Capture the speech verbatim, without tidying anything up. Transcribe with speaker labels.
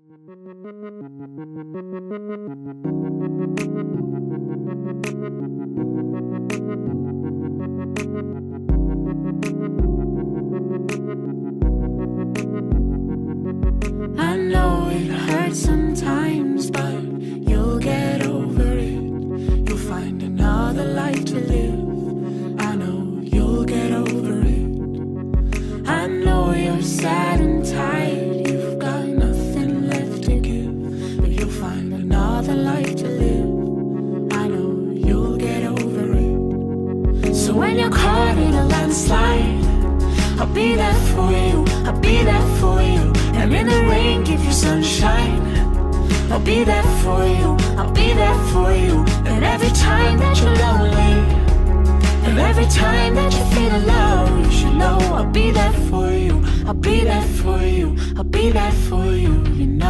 Speaker 1: I know it hurts sometimes, but you'll get over it. You'll find another life to live. I know you'll get over it. I know you're sad and tired, you've got nothing left to give, but you'll find another life to live. I know you'll get over it. So when you're caught in a landslide, I'll be there for you, I'll be there for you. And in the rain, give you sunshine. I'll be there for you, I'll be there for you. And every time that you're lonely, and every time that you feel alone, you should know I'll be there for you, I'll be there for you, I'll be there for you, you know.